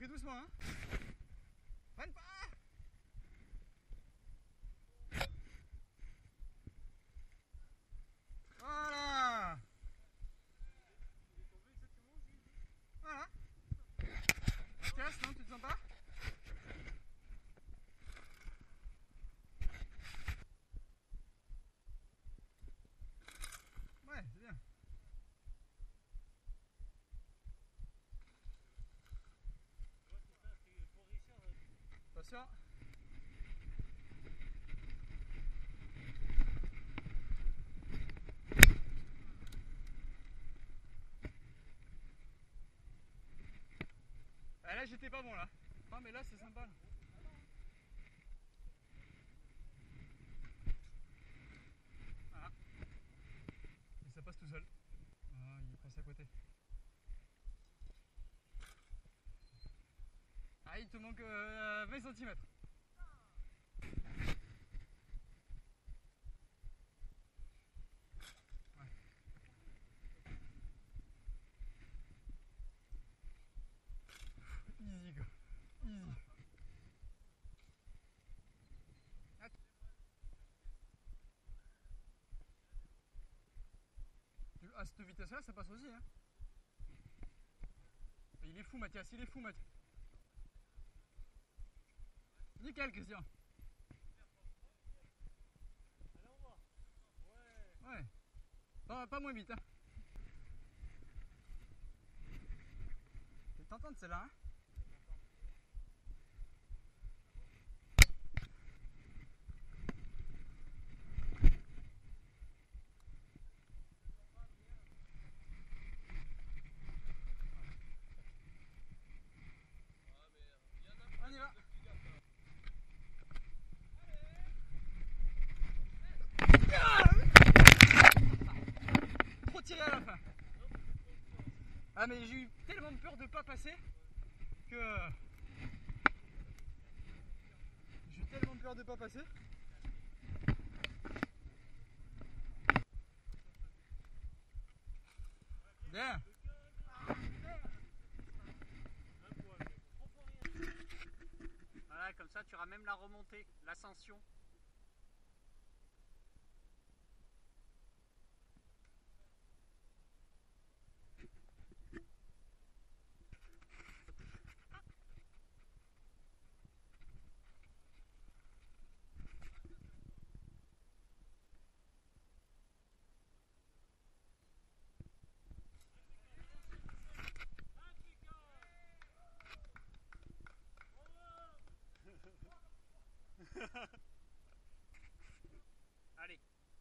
pris doucement, hein. Freine pas. Voilà. Voilà. Tu casses, non? Tu te sens pas? Ouais, c'est bien. Attention. Ah, là j'étais pas bon là. Non mais là c'est sympa là. Voilà. Et ça passe tout seul. Ah, il est passé à côté. Ah, il te manque 20 cm. Easy quoi. Easy. À cette vitesse là ça passe aussi hein. Il est fou Mathias, il est fou Mathias. Nickel Christian. Ouais. Pas moins vite hein. T'es tentante celle-là hein. On y va. Trop tiré à la fin. Ah mais j'ai eu tellement peur de pas passer que... J'ai eu tellement peur de pas passer. Bien. Voilà, comme ça tu auras même la remontée, l'ascension. Allez.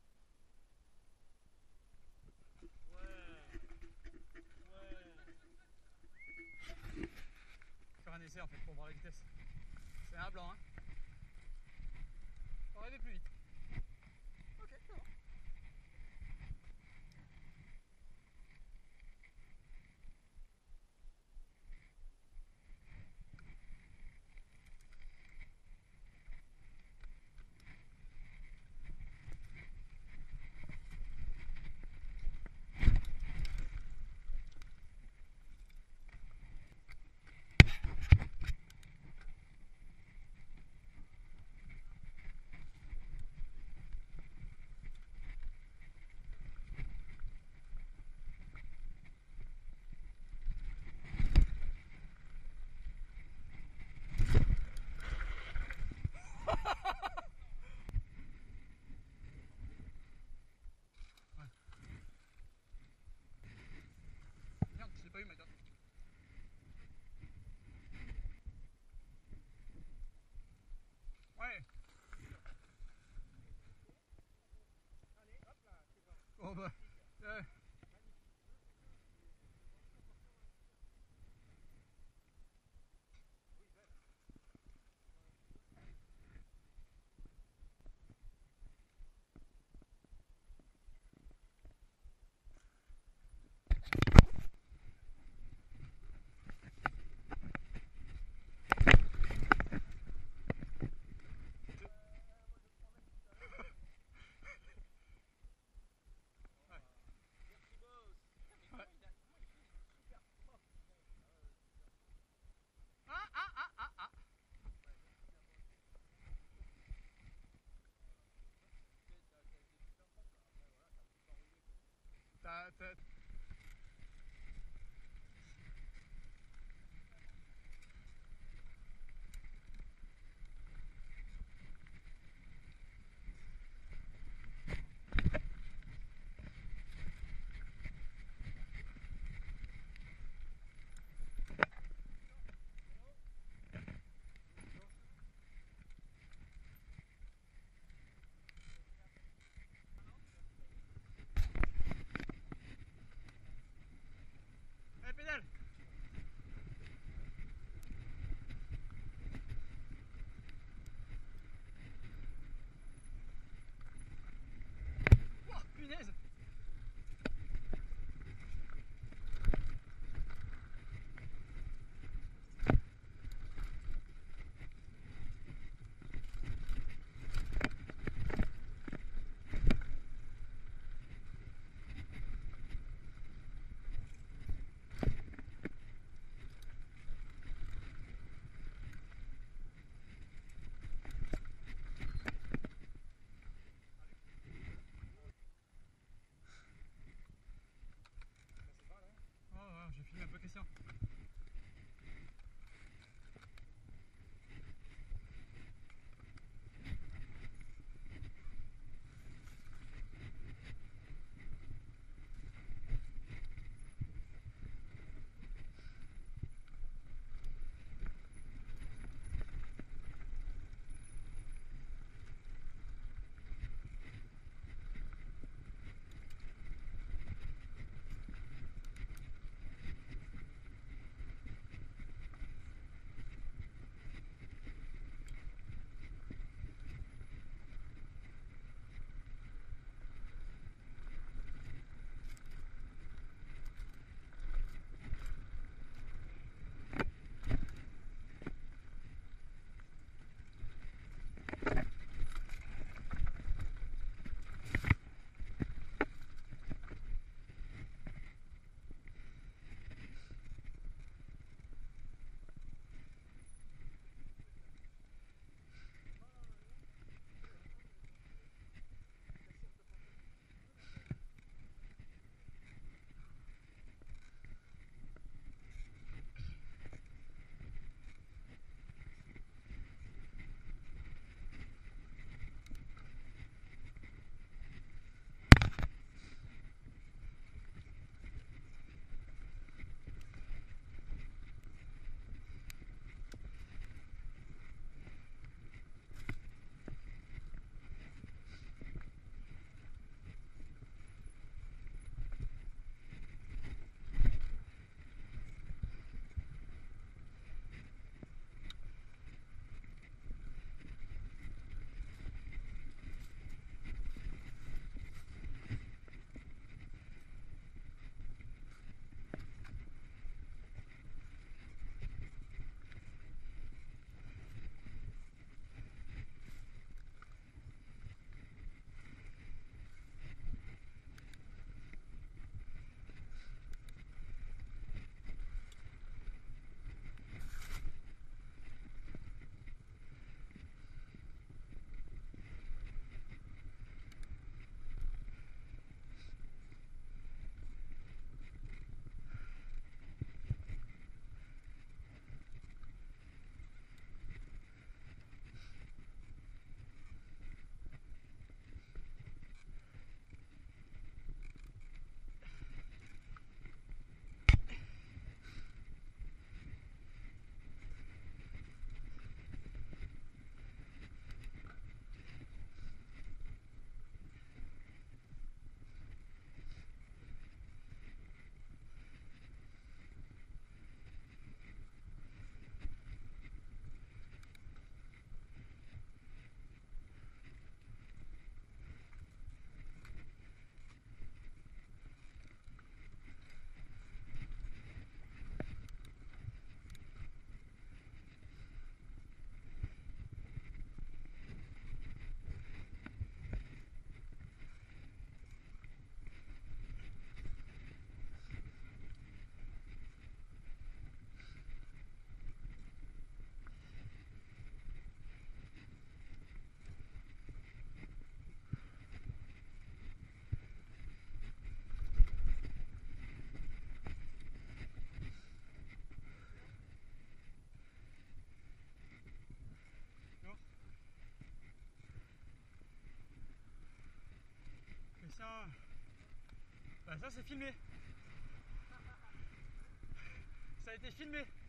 Faire un essai en fait pour voir la vitesse. C'est un blanc hein. Faut arriver plus vite. Ok, c'est bon. la tête. Tiens. Bah ça c'est filmé. Ça a été filmé.